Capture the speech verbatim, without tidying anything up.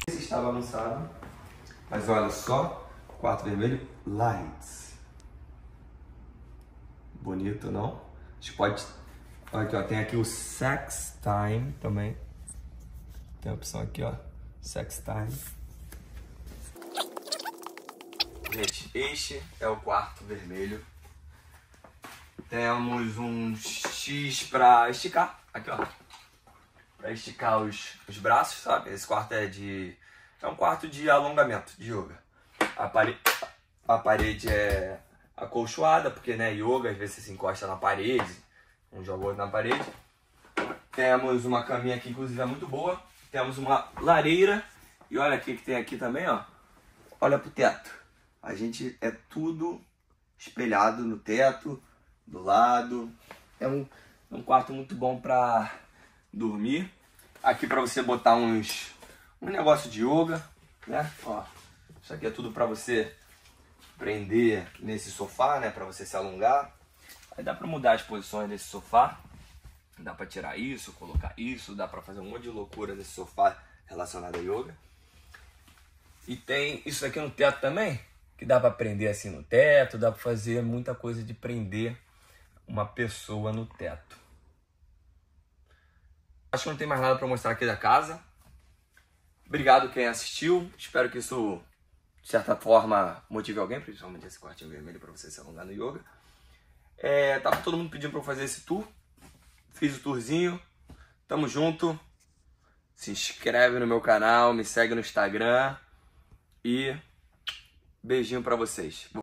Se está bagunçado, mas olha só, quarto vermelho, lights. Bonito, não? A gente pode... Olha aqui, ó, tem aqui o sex time também. Tem a opção aqui, ó, sex time. Gente, este é o quarto vermelho. Temos um X pra esticar, aqui ó, pra esticar os, os braços, sabe? Esse quarto é de... é um quarto de alongamento, de yoga. A parede, a parede é acolchoada, porque, né, yoga, às vezes você se encosta na parede, um joga outro na parede. Temos uma caminha aqui, inclusive é muito boa. Temos uma lareira. E olha o que tem aqui também, ó. Olha pro teto. A gente é tudo espelhado no teto, do lado. É um, é um quarto muito bom pra dormir. Aqui pra você botar uns... um negócio de yoga, né? Ó, isso aqui é tudo pra você prender nesse sofá, né? Pra você se alongar. Aí dá pra mudar as posições desse sofá. Dá pra tirar isso, colocar isso. Dá pra fazer um monte de loucura nesse sofá relacionado a yoga. E tem isso aqui no teto também, que dá pra prender assim no teto. Dá pra fazer muita coisa de prender uma pessoa no teto. Acho que não tem mais nada pra mostrar aqui da casa. Obrigado quem assistiu. Espero que isso, de certa forma, motive alguém, principalmente esse quartinho vermelho para você se alongar no yoga. É, tava todo mundo pedindo para eu fazer esse tour. Fiz o tourzinho. Tamo junto. Se inscreve no meu canal, me segue no Instagram. E beijinho para vocês.